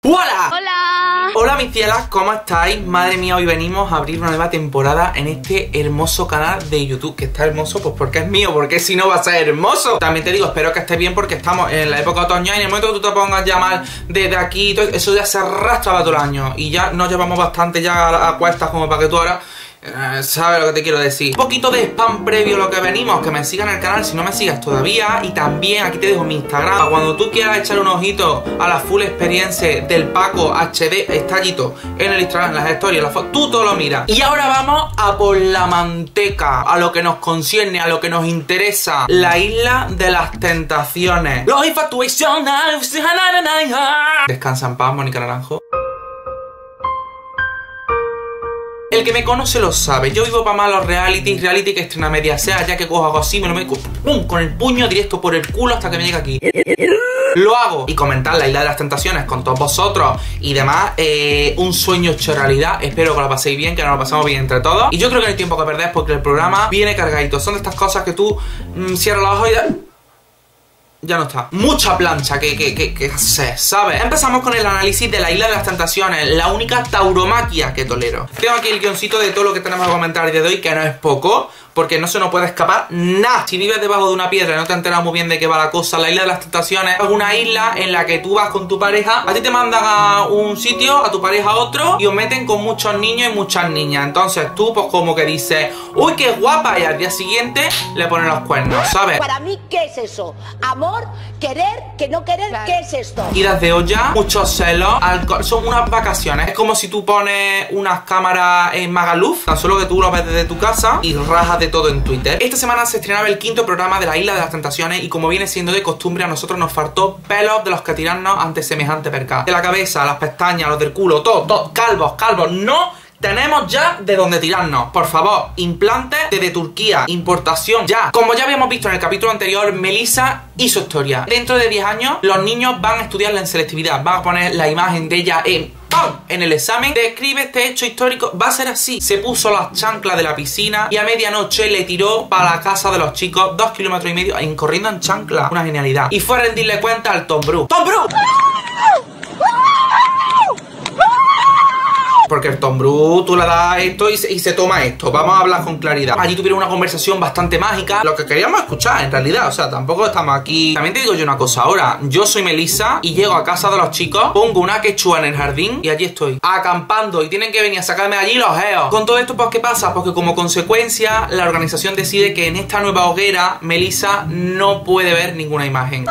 ¡Hola! ¡Hola! Hola mis cielas, ¿cómo estáis? Madre mía, hoy venimos a abrir una nueva temporada en este hermoso canal de YouTube. Que está hermoso, pues porque es mío, porque si no va a ser hermoso. También te digo, espero que estés bien porque estamos en la época otoñal y en el momento que tú te pongas ya mal desde aquí, todo eso ya se arrastra todo el año. Y ya nos llevamos bastante ya a cuestas como para que tú ahora... ¿sabes lo que te quiero decir? Un poquito de spam previo a lo que venimos. Que me sigan en el canal si no me sigues todavía. Y también aquí te dejo mi Instagram. Cuando tú quieras echar un ojito a la full experiencia del Paco HD, está allí todo en el Instagram, en las stories, en las fotos, tú todo lo miras. Y ahora vamos a por la manteca, a lo que nos concierne, a lo que nos interesa. La isla de las tentaciones. Los infatuaciones. Descansa en paz, Mónica Naranjo. El que me conoce lo sabe, yo vivo para más los reality que estrena media sea, ya que cojo algo así, me lo meto ¡pum! Con el puño directo por el culo hasta que me llegue aquí. Lo hago y comentar la isla de las tentaciones con todos vosotros y demás, un sueño hecho realidad. Espero que lo paséis bien, que nos lo pasamos bien entre todos. Y yo creo que no hay tiempo que perder porque el programa viene cargadito. Son de estas cosas que tú cierras los ojos y... ya no está. Mucha plancha que hacer, ¿sabes? Empezamos con el análisis de la isla de las tentaciones, la única tauromaquia que tolero. Tengo aquí el guioncito de todo lo que tenemos que comentar de hoy, que no es poco, porque no se nos puede escapar nada. Si vives debajo de una piedra y no te enteras muy bien de qué va la cosa, la isla de las tentaciones es una isla en la que tú vas con tu pareja, a ti te mandan a un sitio, a tu pareja a otro, y os meten con muchos niños y muchas niñas. Entonces tú pues como que dices, uy, qué guapa, y al día siguiente le ponen los cuernos, ¿sabes? Para mí, ¿qué es eso? Amor, querer, que no querer, claro. ¿Qué es esto? Idas de olla, muchos celos, alcohol, son unas vacaciones. Es como si tú pones unas cámaras en Magaluf, tan solo que tú lo ves desde tu casa y rajas de todo en Twitter. Esta semana se estrenaba el 5º programa de la Isla de las Tentaciones y como viene siendo de costumbre, a nosotros nos faltó pelos de los que tirarnos ante semejante percal. De la cabeza, las pestañas, los del culo, todo, calvos, no tenemos ya de dónde tirarnos. Por favor, implantes desde Turquía, importación ya. Como ya habíamos visto en el capítulo anterior, Melissa y su historia. Dentro de 10 años, los niños van a estudiarla en selectividad. Van a poner la imagen de ella en el examen. Describe este hecho histórico. Va a ser así. Se puso las chanclas de la piscina y a medianoche le tiró para la casa de los chicos 2,5 kilómetros corriendo en chancla. Una genialidad. Y fue a rendirle cuenta al Tom Bruce. ¡Tom Bruce! Porque el Tom Bruce, tú le das esto y se toma esto. Vamos a hablar con claridad. Allí tuvieron una conversación bastante mágica. Lo que queríamos escuchar, en realidad. O sea, tampoco estamos aquí... También te digo yo una cosa ahora. Yo soy Melissa y llego a casa de los chicos, pongo una quechua en el jardín y allí estoy, acampando. Y tienen que venir a sacarme de allí los geos. Con todo esto, pues, ¿qué pasa? Porque como consecuencia, la organización decide que en esta nueva hoguera, Melissa no puede ver ninguna imagen.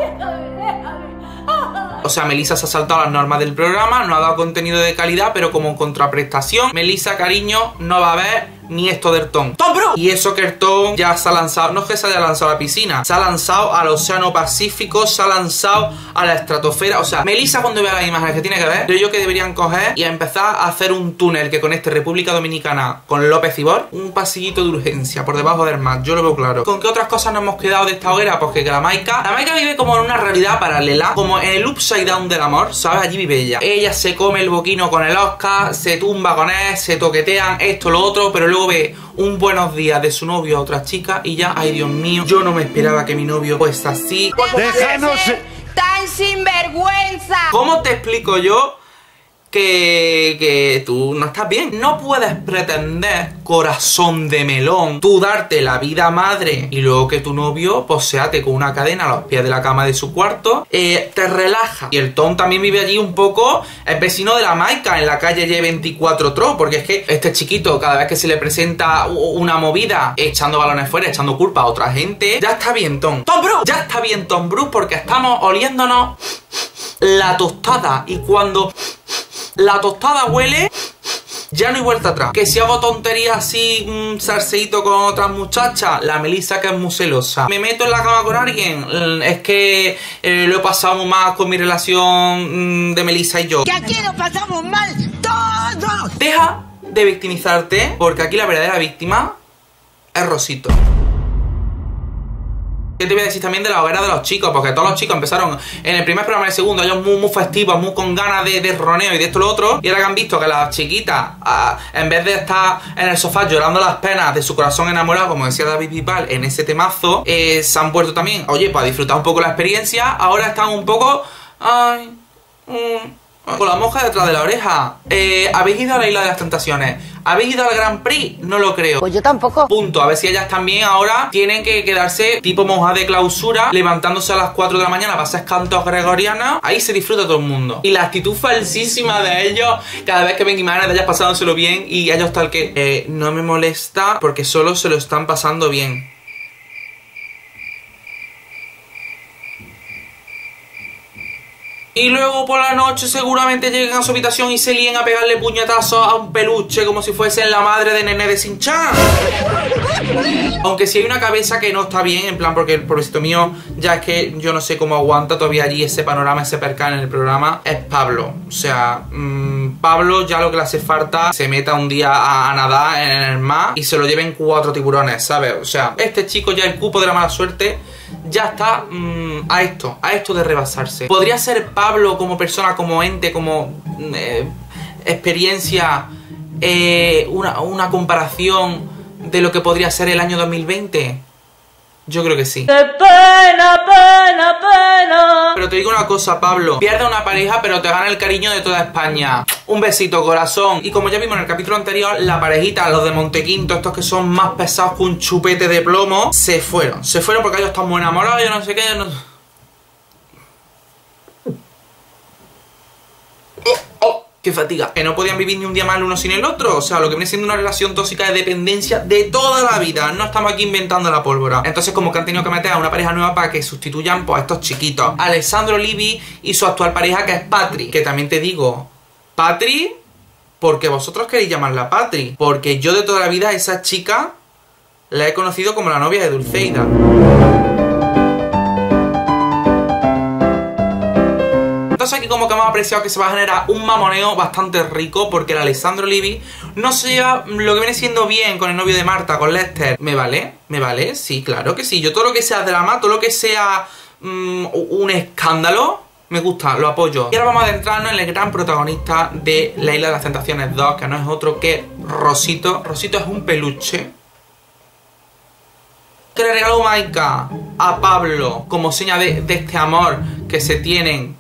O sea, Melissa se ha saltado las normas del programa, no ha dado contenido de calidad, pero como contraprestación, Melissa, cariño, no va a ver ni esto del Tom. ¡Tom, bro! Y eso que el Tom ya se ha lanzado, no es que se haya lanzado a la piscina, se ha lanzado al Océano Pacífico, se ha lanzado a la estratosfera. O sea, Melissa cuando vea las imágenes que tiene que ver, creo yo que deberían coger y empezar a hacer un túnel que conecte República Dominicana con López Ibor, un pasillito de urgencia por debajo del mar, yo lo veo claro. ¿Con qué otras cosas nos hemos quedado de esta hoguera? Porque que la Maika vive como en una realidad paralela, como en el upside down del amor, ¿sabes? Allí vive ella. Ella se come el boquino con el Oscar, se tumba con él, se toquetean esto, lo otro, pero luego ve un buenos días de su novio a otra chica y ya, ay Dios mío, yo no me esperaba que mi novio fuese así. ¡Déjanos! ¡Tan sinvergüenza! ¿Cómo te explico yo que tú no estás bien? No puedes pretender, corazón de melón, tú darte la vida madre y luego que tu novio poseate con una cadena a los pies de la cama de su cuarto, te relaja. Y el Tom también vive allí un poco, es vecino de la Maika en la calle Y24 Tro, porque es que este chiquito cada vez que se le presenta una movida echando balones fuera, echando culpa a otra gente, ya está bien Tom Bruce, ya está bien Tom Bruce, porque estamos oliéndonos la tostada y cuando la tostada huele, ya no hay vuelta atrás. Que si hago tonterías así, salseíto con otras muchachas, la Melissa que es muy celosa. Me meto en la cama con alguien, es que lo he pasado muy mal con mi relación de Melissa y yo. Que aquí lo pasamos mal todos. Deja de victimizarte, porque aquí la verdadera víctima es Rosito. ¿Qué te voy a decir también de la hoguera de los chicos? Porque todos los chicos empezaron en el primer programa y el segundo, ellos muy festivos, muy con ganas de roneo y de esto y lo otro. Y ahora que han visto que las chiquitas, en vez de estar en el sofá llorando las penas de su corazón enamorado, como decía David Bisbal en ese temazo, se han vuelto también, oye, para disfrutar un poco la experiencia. Ahora están un poco... con la mosca detrás de la oreja. ¿Habéis ido a la Isla de las Tentaciones? ¿Habéis ido al Grand Prix? No lo creo. Pues yo tampoco. Punto. A ver si ellas también ahora tienen que quedarse tipo monja de clausura, levantándose a las 4 de la mañana para hacer cantos gregorianos. Ahí se disfruta todo el mundo. Y la actitud falsísima de ellos, cada vez que ven imágenes de ellas pasándoselo bien, y ellos tal que no me molesta porque solo se lo están pasando bien. Y luego por la noche seguramente lleguen a su habitación y se líen a pegarle puñetazos a un peluche como si fuesen la madre de Nene de Shin-Chan. Aunque si hay una cabeza que no está bien, en plan, porque el pobrecito mío, ya es que yo no sé cómo aguanta todavía allí ese panorama, ese percal en el programa, es Pablo. O sea, Pablo ya lo que le hace falta, se meta un día a nadar en el mar y se lo lleven 4 tiburones, ¿sabes? O sea, este chico ya el cupo de la mala suerte ya está a esto de rebasarse. Podría ser Pablo como persona, como ente, como experiencia, una comparación de lo que podría ser el año 2020. Yo creo que sí. ¡Qué pena, pena, pena! Pero te digo una cosa, Pablo. Pierde una pareja, pero te gana el cariño de toda España. Un besito, corazón. Y como ya vimos en el capítulo anterior, la parejita, los de Montequinto, estos que son más pesados que un chupete de plomo, se fueron. Se fueron porque ellos están muy enamorados, yo no sé qué, yo no... ¡Qué fatiga! Que no podían vivir ni un día más el uno sin el otro. O sea, lo que viene siendo una relación tóxica de dependencia de toda la vida. No estamos aquí inventando la pólvora. Entonces como que han tenido que meter a una pareja nueva para que sustituyan pues a estos chiquitos. Alessandro Livi y su actual pareja, que es Patri. Que también te digo, Patri, porque vosotros queréis llamarla Patri. Porque yo de toda la vida a esa chica la he conocido como la novia de Dulceida. Entonces aquí como que hemos apreciado que se va a generar un mamoneo bastante rico, porque el Alessandro Livi no se lleva lo que viene siendo bien con el novio de Marta, con Lester. ¿Me vale? ¿Me vale? Sí, claro que sí. Yo todo lo que sea drama, todo lo que sea un escándalo, me gusta, lo apoyo. Y ahora vamos a adentrarnos en el gran protagonista de La Isla de las Tentaciones 2, que no es otro que Rosito. Rosito es un peluche que le regaló Maika a Pablo como seña de este amor que se tienen.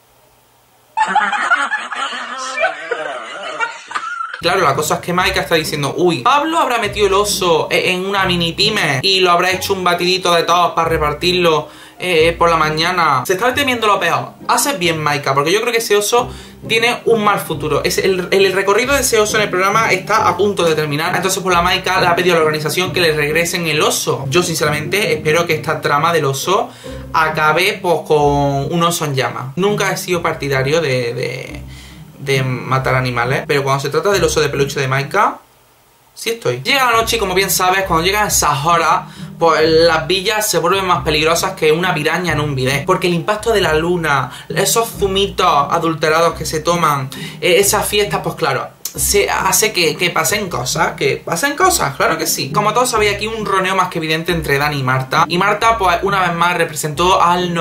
Claro, la cosa es que Maika está diciendo, uy, Pablo habrá metido el oso en una mini pyme y lo habrá hecho un batidito de todos para repartirlo por la mañana. Se está temiendo lo peor. Haces bien, Maika, porque yo creo que ese oso tiene un mal futuro. El recorrido de ese oso en el programa está a punto de terminar. Entonces por la Maika le ha pedido a la organización que le regresen el oso. Yo sinceramente espero que esta trama del oso acabe pues con un oso en llamas. Nunca he sido partidario de matar animales, pero cuando se trata del oso de peluche de Maika, sí estoy. Llega la noche y como bien sabes, cuando llegan esas horas, pues las villas se vuelven más peligrosas que una piraña en un bidet. Porque el impacto de la luna, esos zumitos adulterados que se toman, esas fiestas, pues claro, se hace que pasen cosas, claro que sí. Como todos sabéis, aquí un roneo más que evidente entre Dani y Marta. Y Marta, pues una vez más representó al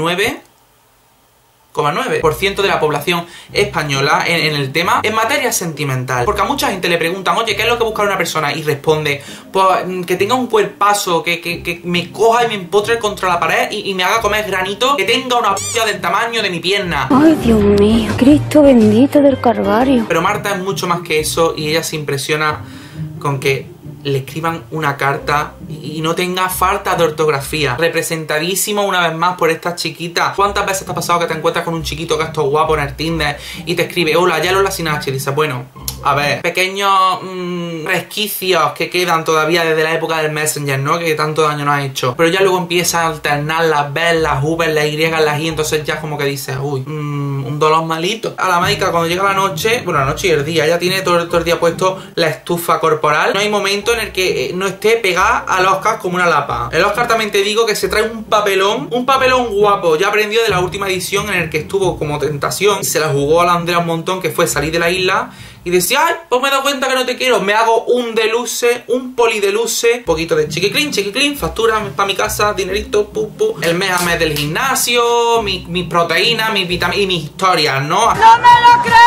99,9% de la población española en el tema en materia sentimental. Porque a mucha gente le preguntan, oye, ¿qué es lo que busca una persona? Y responde, pues que tenga un cuerpazo, que me coja y me empotre contra la pared y me haga comer granito, que tenga una p*** del tamaño de mi pierna. Ay, Dios mío, Cristo bendito del Calvario. Pero Marta es mucho más que eso, y ella se impresiona con que le escriban una carta y no tenga falta de ortografía. Representadísimo una vez más por estas chiquitas. ¿Cuántas veces te ha pasado que te encuentras con un chiquito que es todo guapo en el Tinder y te escribe, hola, ya Lola sin H? Y dices, bueno, a ver, pequeños resquicios que quedan todavía desde la época del Messenger, ¿no? Que tanto daño nos ha hecho. Pero ya luego empieza a alternar las B, las V, las Y, las I, entonces ya como que dices, uy, un dolor malito. A la Maika cuando llega la noche, bueno, la noche y el día, ella tiene todo el día puesto la estufa corporal. No hay momento en el que no esté pegada al Oscar como una lapa. El Oscar también te digo que se trae un papelón guapo. Ya aprendió de la última edición en el que estuvo como tentación. Se la jugó a la Andrea un montón, que fue salir de la isla y decía, ay, pues me he dado cuenta que no te quiero, me hago un deluxe, un polideluxe, un poquito de chiquiclin, factura para mi casa, dinerito, el mes a mes del gimnasio, mis proteínas, mis vitaminas y mis historias, ¿no? ¡No me lo creo!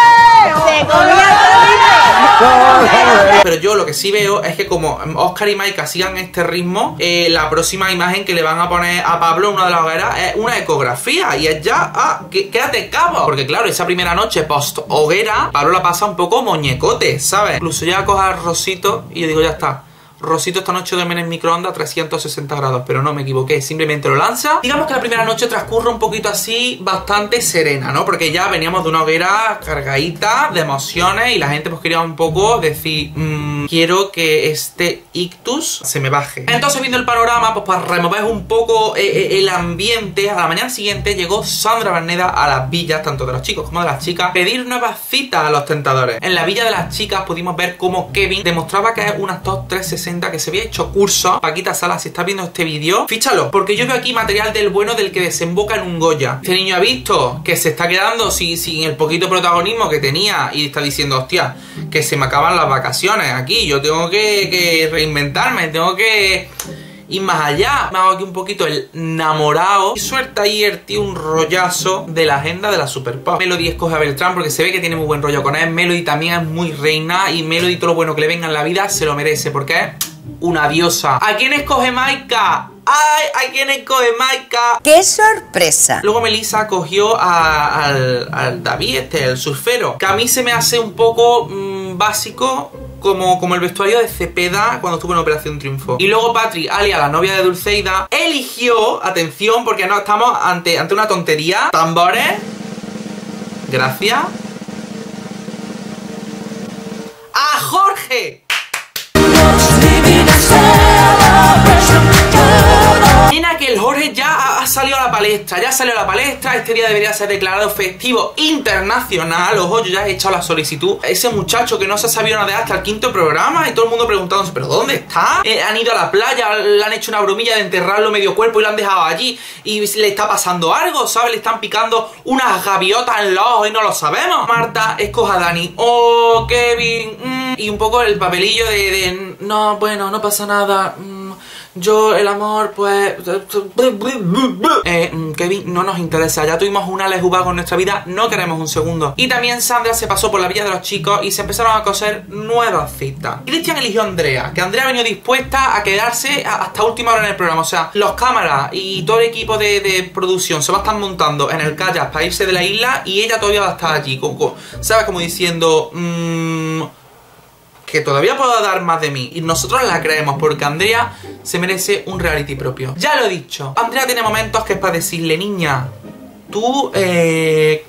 Pero yo lo que sí veo es que como Óscar y Maika sigan este ritmo, la próxima imagen que le van a poner a Pablo en una de las hogueras es una ecografía. Y es ya, quédate cabo. Porque claro, esa primera noche post hoguera, Pablo la pasa un poco moñecote, ¿sabes? Incluso ya coja a Rosito y yo digo, ya está. Rosito esta noche duerme en el microondas a 360 grados, pero no me equivoqué, simplemente lo lanza. Digamos que la primera noche transcurre un poquito así, bastante serena, ¿no? Porque ya veníamos de una hoguera cargadita de emociones y la gente pues quería un poco decir, quiero que este ictus se me baje. Entonces, viendo el panorama, pues para remover un poco el ambiente, a la mañana siguiente llegó Sandra Berneda a las villas, tanto de los chicos como de las chicas, pedir nuevas citas a los tentadores. En la villa de las chicas pudimos ver cómo Kevin demostraba que es un actor 360, que se había hecho curso. Paquita Salas, si estás viendo este vídeo, fíchalo, porque yo veo aquí material del bueno, del que desemboca en un Goya. Este niño ha visto que se está quedando sin el poquito protagonismo que tenía y está diciendo, hostia, que se me acaban las vacaciones aquí, yo tengo que reinventarme, tengo que ir más allá. Me hago aquí un poquito el enamorado y suelta ahí el tío un rollazo de la agenda de la Super Pop. Melody escoge a Beltrán porque se ve que tiene muy buen rollo con él. Melody también es muy reina y Melody todo lo bueno que le venga en la vida se lo merece porque es una diosa. ¿A quién escoge Maika? ¡Ay! ¿A quién escoge Maika? ¡Qué sorpresa! Luego Melissa cogió al David, el surfero, que a mí se me hace un poco básico, como el vestuario de Cepeda cuando estuvo en Operación Triunfo. Y luego Patri, alias la novia de Dulceida, eligió, atención, porque no estamos ante una tontería. Tambores. Gracias. ¡A Jorge! Nena, que el Jorge ya ha salido a la palestra, este día debería ser declarado festivo internacional. Ojo, yo ya he echado la solicitud. Ese muchacho que no se ha sabido nada hasta el 5.º programa y todo el mundo preguntándose, ¿pero dónde está? Han ido a la playa, le han hecho una bromilla de enterrarlo medio cuerpo y lo han dejado allí y le está pasando algo, ¿sabes? Le están picando unas gaviotas en los ojos y no lo sabemos. Marta escoja a Dani. Oh, Kevin. Y un poco el papelillo de no, bueno, no pasa nada. Yo, el amor, pues... Kevin, no nos interesa. Ya tuvimos una lejuba con nuestra vida, no queremos un segundo. Y también Sandra se pasó por la villa de los chicos y se empezaron a coser nuevas citas. Cristian eligió a Andrea, que Andrea ha venido dispuesta a quedarse hasta última hora en el programa. O sea, los cámaras y todo el equipo de producción se va a estar montando en el kayak para irse de la isla y ella todavía va a estar allí, ¿sabes? Como diciendo... que todavía puedo dar más de mí. Y nosotros la creemos porque Andrea se merece un reality propio. Ya lo he dicho, Andrea tiene momentos que es para decirle, niña, tú ¡Que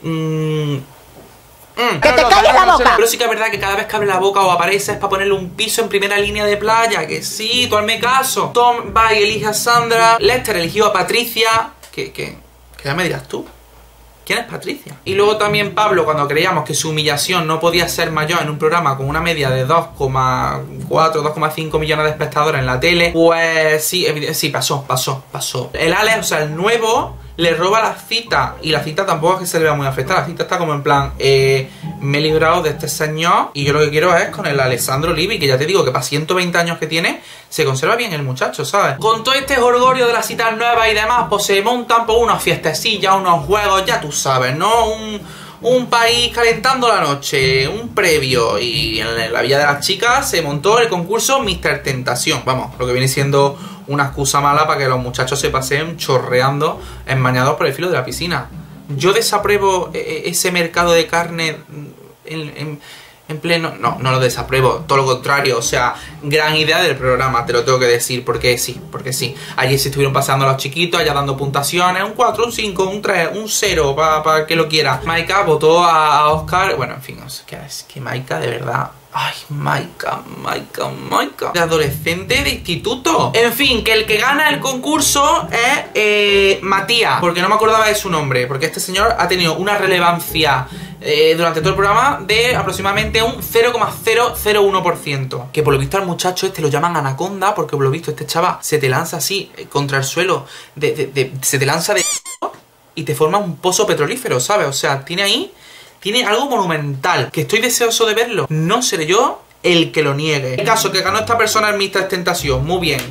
te calles la boca! Pero sí que es verdad que cada vez que abre la boca o aparece es para ponerle un piso en primera línea de playa. Que sí, tú hazme caso. Tom va y elige a Sandra. Lester eligió a Patricia. Que ya me dirás tú. ¿Quién es Patricia? Y luego también Pablo, cuando creíamos que su humillación no podía ser mayor en un programa con una media de 2,4, 2,5 millones de espectadores en la tele, pues sí, pasó. El Alex, o sea, el nuevo, le roba la cita. Y la cita tampoco es que se le vea muy afectada. La cita está como en plan, me he librado de este señor y yo lo que quiero es con el Alessandro Livi, que ya te digo que para 120 años que tiene, se conserva bien el muchacho, ¿sabes? Con todo este jolgorio de las citas nuevas y demás, pues se montan por unas fiestecillas, unos juegos, ya tú sabes, ¿no? Un país calentando la noche, un previo. Y en la Villa de las Chicas se montó el concurso Mr. Tentación. Vamos, lo que viene siendo una excusa mala para que los muchachos se paseen chorreando, enmañados por el filo de la piscina. Yo desapruebo ese mercado de carne en pleno... No lo desapruebo, todo lo contrario. O sea, gran idea del programa, te lo tengo que decir, porque sí. Allí se estuvieron pasando los chiquitos, allá dando puntuaciones, un 4, un 5, un 3, un 0, para el que lo quiera. Maika votó a Óscar, bueno, en fin, es que Maika, de verdad... Ay, Maika. De adolescente de instituto. En fin, que el que gana el concurso es Matías, porque no me acordaba de su nombre, porque este señor ha tenido una relevancia durante todo el programa de aproximadamente un 0,001%. Que por lo visto al muchacho este lo llaman anaconda, porque por lo visto este chaval se te lanza así contra el suelo, se te lanza de... y te forma un pozo petrolífero, ¿sabes? O sea, tiene algo monumental, que estoy deseoso de verlo. No seré yo el que lo niegue. El caso que ganó esta persona en Mr. Tentación, muy bien.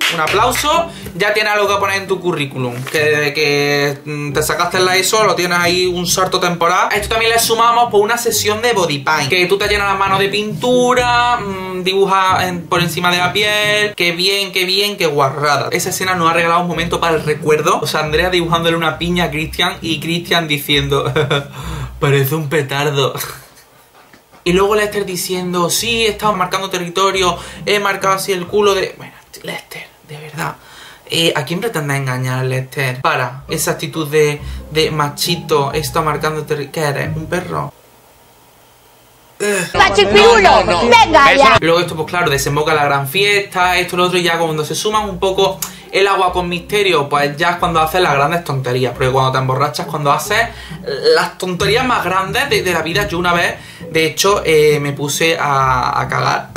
un aplauso. Ya tienes algo que poner en tu currículum. Que desde que te sacaste la ESO lo tienes ahí un salto temporal. A esto también le sumamos por una sesión de body paint. Que tú te llenas las manos de pintura, dibujas por encima de la piel. Qué bien, qué guarrada. Esa escena nos ha regalado un momento para el recuerdo. O sea, Andrea dibujándole una piña a Cristian y Cristian diciendo parece un petardo. Y luego Lester diciendo, sí, he estado marcando territorio, he marcado así el culo de... Bueno, Lester, de verdad. ¿A quién pretende engañar, Lester? Para esa actitud de machito, he estado marcando territorio. ¿Qué eres? ¿Un perro? ¡Machipirulo! ¡Venga ya! Luego esto, pues claro, desemboca la gran fiesta, esto, lo otro, y ya cuando se suman un poco el agua con misterio, pues ya es cuando haces las grandes tonterías. Porque cuando te emborrachas, cuando haces las tonterías más grandes de la vida. Yo una vez, de hecho, me puse a cagar.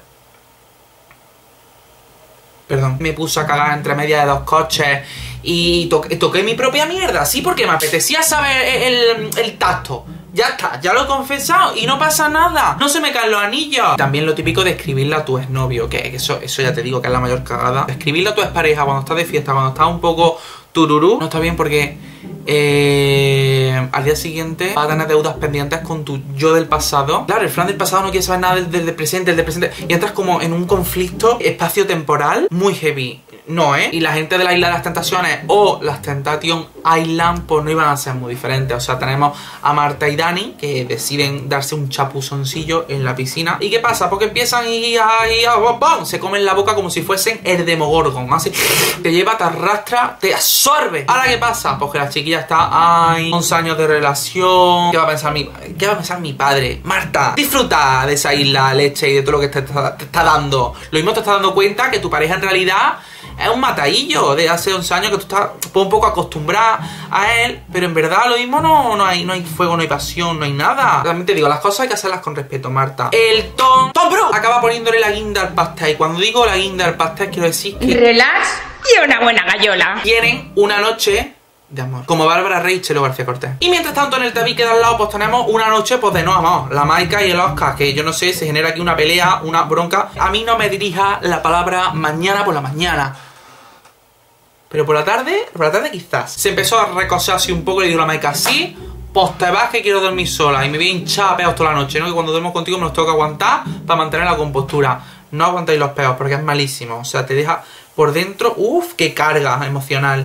Perdón. Me puse a cagar entre medias de dos coches y toqué mi propia mierda. Sí, porque me apetecía saber el tacto. Ya está, ya lo he confesado y no pasa nada. No se me caen los anillos. También lo típico de escribirle a tu exnovio, que eso ya te digo que es la mayor cagada. Escribirle a tu expareja cuando estás de fiesta, cuando estás un poco tururú, no está bien porque al día siguiente vas a tener deudas pendientes con tu yo del pasado. Claro, el Fran del pasado no quiere saber nada del presente, y entras como en un conflicto espacio-temporal muy heavy. No, ¿eh? Y la gente de la Isla de las Tentaciones o las Temptation Island pues no iban a ser muy diferentes. O sea, tenemos a Marta y Dani que deciden darse un chapuzoncillo en la piscina. ¿Y qué pasa? Porque empiezan y ¡bum! Se comen la boca como si fuesen el Demogorgon. Así te lleva, te arrastra, te absorbe. ¿Ahora qué pasa? Pues que la chiquilla está, 11 años de relación. ¿Qué va a pensar mi padre? Marta, disfruta de esa isla, leche, y de todo lo que te está dando. Lo mismo te estás dando cuenta que tu pareja en realidad es un matadillo de hace 11 años que tú estás un poco acostumbrada a él, pero en verdad lo mismo no hay fuego, no hay pasión, no hay nada. También te digo, las cosas hay que hacerlas con respeto, Marta. El Tom Bro acaba poniéndole la guinda al pastel. Y cuando digo la guinda al pastel quiero decir que... Relax y una buena gallola. Tienen una noche de amor, como Bárbara Rachel o García Cortés. Y mientras tanto en el tabique de al lado pues tenemos una noche pues de no amor. La Maika y el Oscar, que yo no sé, se genera aquí una pelea, una bronca. A mí no me dirija la palabra mañana por la mañana, pero por la tarde quizás. Se empezó a recoser así un poco y le digo a la Maika, sí, pues te vas que quiero dormir sola. Y me voy a hinchar a peos toda la noche, ¿no? Que cuando duermo contigo me los tengo que aguantar para mantener la compostura. No aguantáis los peos porque es malísimo. O sea, te deja por dentro, qué carga emocional.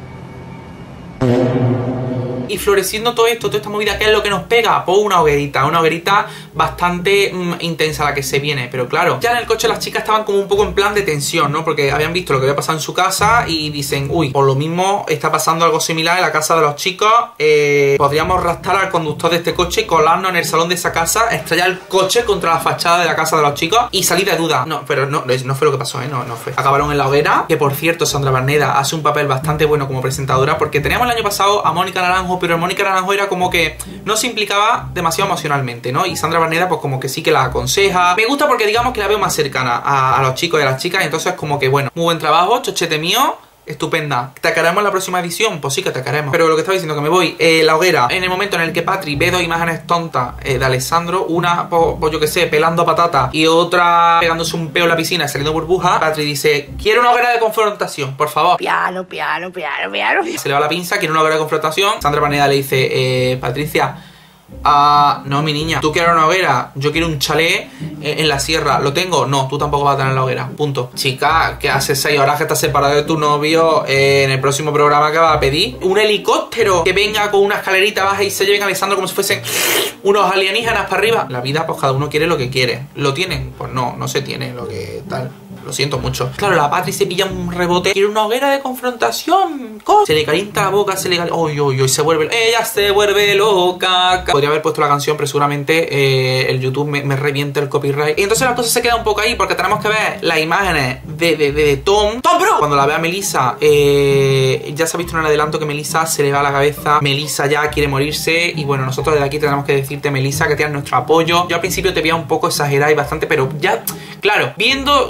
Y floreciendo todo esto, toda esta movida, ¿qué es lo que nos pega? Pues una hoguerita bastante intensa la que se viene. Pero claro, ya en el coche las chicas estaban como un poco en plan de tensión, ¿no? Porque habían visto lo que había pasado en su casa y dicen, uy, por lo mismo está pasando algo similar en la casa de los chicos. Podríamos raptar al conductor de este coche, colarnos en el salón de esa casa, estrellar el coche contra la fachada de la casa de los chicos y salir de duda. No, pero no fue lo que pasó, ¿eh? No fue. Acabaron en la hoguera, que por cierto, Sandra Barneda hace un papel bastante bueno como presentadora, porque teníamos el año pasado a Mónica Naranjo, pero Mónica Naranjo era como que no se implicaba demasiado emocionalmente, ¿no? Y Sandra Barneda pues como que sí que la aconseja. Me gusta porque digamos que la veo más cercana a los chicos y a las chicas, y entonces como que bueno, muy buen trabajo, chochete mío. Estupenda. ¿Te acaremos en la próxima edición? Pues sí que te acaremos. Pero lo que estaba diciendo, que me voy, la hoguera, en el momento en el que Patri ve dos imágenes tontas de Alessandro, una, pues yo que sé, pelando patata y otra pegándose un peo en la piscina y saliendo burbuja, Patri dice, quiero una hoguera de confrontación, por favor. Piano. Se le va la pinza, quiere una hoguera de confrontación. Sandra Paneda le dice, Patricia, no, mi niña, tú quieres una hoguera, yo quiero un chalet en la sierra. ¿Lo tengo? No, tú tampoco vas a tener la hoguera, punto. Chica, que hace 6 horas que estás separado de tu novio, en el próximo programa que vas a pedir un helicóptero que venga con una escalerita baja y se lleven avisando como si fuesen unos alienígenas para arriba. La vida, pues cada uno quiere lo que quiere. ¿Lo tienen? Pues no se tiene lo que tal. Lo siento mucho. Claro, la Patri se pilla un rebote. Quiere una hoguera de confrontación. ¿Cómo? Se le calienta la boca, se le calienta... Uy, se vuelve... Ella se vuelve loca. Podría haber puesto la canción, pero seguramente el YouTube me revienta el copyright. Y entonces la cosa se queda un poco ahí, porque tenemos que ver las imágenes de Tom Bro. Cuando la ve a Melissa, ya se ha visto en el adelanto que Melissa se le va a la cabeza. Melissa ya quiere morirse. Y bueno, nosotros desde aquí tenemos que decirte, Melissa, que tienes nuestro apoyo. Yo al principio te veía un poco exagerada y bastante, pero ya, claro, viendo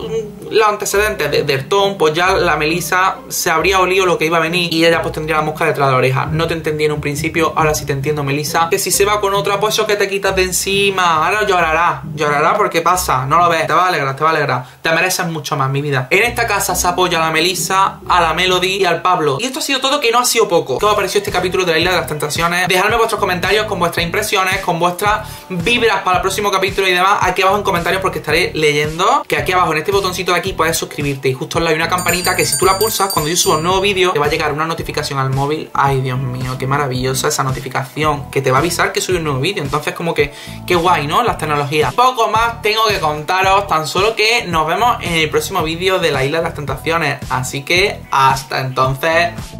los antecedentes del Tom, pues ya la Melissa se habría olido lo que iba a venir y ella pues tendría la mosca detrás de la oreja. No te entendí en un principio, ahora sí te entiendo, Melissa. Que si se va con otra, pues eso que te quitas de encima. Ahora llorará porque pasa, no lo ves. Te va a alegrar, te va a alegrar. Te mereces mucho más, mi vida. En esta casa se apoya a la Melissa, a la Melody y al Pablo. Y esto ha sido todo, que no ha sido poco. ¿Qué os ha parecido este capítulo de la Isla de las Tentaciones? Dejadme vuestros comentarios con vuestras impresiones, con vuestras vibras para el próximo capítulo y demás aquí abajo en comentarios, porque estaré leyendo. Que aquí abajo en este botoncito de aquí puedes suscribirte y justo al lado hay una campanita que si tú la pulsas, cuando yo subo un nuevo vídeo te va a llegar una notificación al móvil. Ay, Dios mío, qué maravillosa esa notificación, que te va a avisar que soy un nuevo vídeo. Entonces como que qué guay, ¿no? Las tecnologías. Poco más tengo que contaros, tan solo que nos vemos en el próximo vídeo de la Isla de las Tentaciones. Así que hasta entonces...